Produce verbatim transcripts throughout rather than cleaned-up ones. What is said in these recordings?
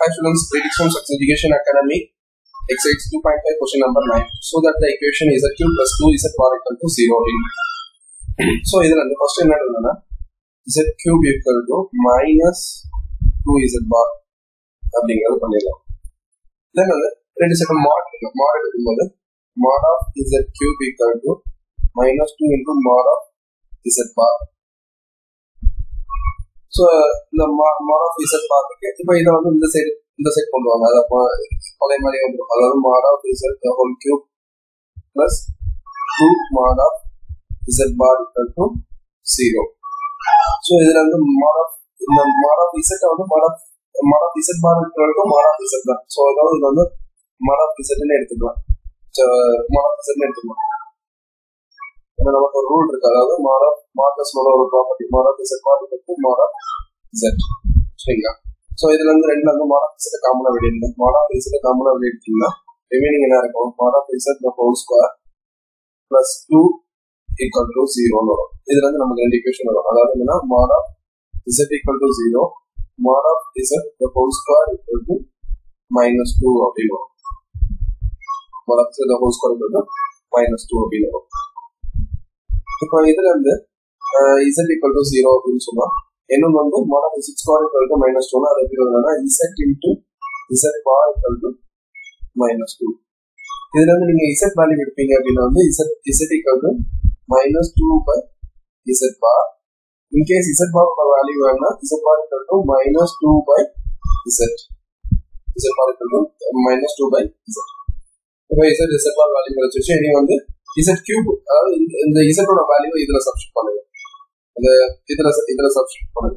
Hi students, greetings from Sex Education Academy, exercise two point five, question number nine. So that the equation is a q plus two is a power equal to zero. So this is the question is z cube equal to minus two z bar. Then let us take a mod. Mod mod of z cube equal to minus two into mod of z bar. So the mod of z bar இப்போ இத வந்து இந்த side இந்த side கொண்டு வாங்க. அத அதே மாதிரி வந்து அதாவது mod of z the whole cube plus two mod of z bar equal to zero. So இதுல வந்து mod of இந்த mod of z வந்து mod of mod of z bar equal to mod of z தான். So அதாவது இது வந்து mod of z ன்னு எடுத்துக்கலாம். So mod of z ன்னு எடுத்துக்கலாம். ஏன்னா நமக்கு ஒரு ரூல் இருக்கு, அதாவது mod of mod plus mod ஒரு property mod of z bar equal to mod of z. சரிங்களா? So இதுல இருந்து ரெண்டுல வந்து mod of z காமனா வெளியிடுங்க. mod of z காமனா வெளியிட்டீங்கன்னா ரிமைனிங் என்ன இருக்கும்? mod of z the whole square plus two equal to zero ன்னு வரும். இதுல இருந்து நமக்கு ரெண்டு ஈக்குவேஷன் வரும். அதாவது என்னன்னா mod of z equal to zero, mod of z the whole square equal to minus two அப்படின்னு வரும். mod of z the whole square equal to minus two அப்படின்னு வரும். இப்போ இதுல இருந்து z equal to zero அப்படின்னு சொன்னா இன்னும் வந்து mod of z square equal to minus two அது எப்படி வரும்னா z into z bar equal to minus two. இதுல இருந்து நீங்க z வேல்யூ எடுப்பீங்க அப்படின்னா வந்து z z equal to minus two by z bar. In case z bar value வேணா z bar equal to minus two by z. z bar equal to minus two by z. இப்போ z z bar value வச்சு நீங்க வந்து z cube அதாவது இந்த z ஓட value இதுல substitute பண்ணுங்க. அந்த இதுல இதுல சப்ஸ்டிட்யூட் பண்ணுங்க.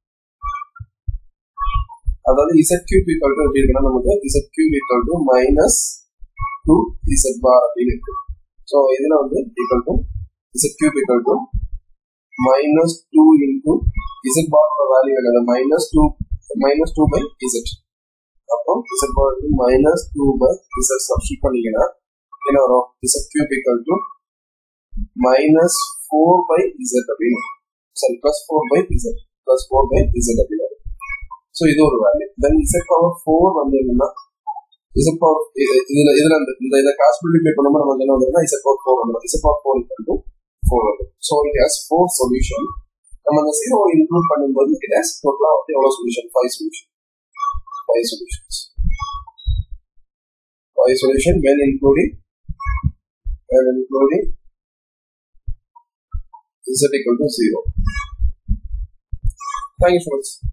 அதாவது z cube equal to எப்படி இருக்குன்னா நமக்கு z cube equal to minus two z bar அப்படின்னு இருக்கு. ஸோ இதுல வந்து equal to z cube equal to minus two into z bar value என்னது minus two minus two by z. அப்போ z bar minus two by z substitute பண்ணீங்கன்னா என்ன வரும்? z cube equal to minus four by z அப்படின்னு sorry plus four by z plus four by z அப்படின்னு. So இது ஒரு value. Then z power four வந்து என்னன்னா z power இதுல இதுல இந்த இதை காசு மல்டிப்ளை பண்ணும்போது நமக்கு என்ன வந்துருன்னா z power four வந்துடும். z power four equal to four வரும். So it has four solution. நம்ம அந்த ஜீரோ இன்க்ளூட் பண்ணும்போது it has டோட்டலா வந்து எவ்வளவு solution? five solution. five solutions. five solution when including when including z equal to zero. Thank you so much.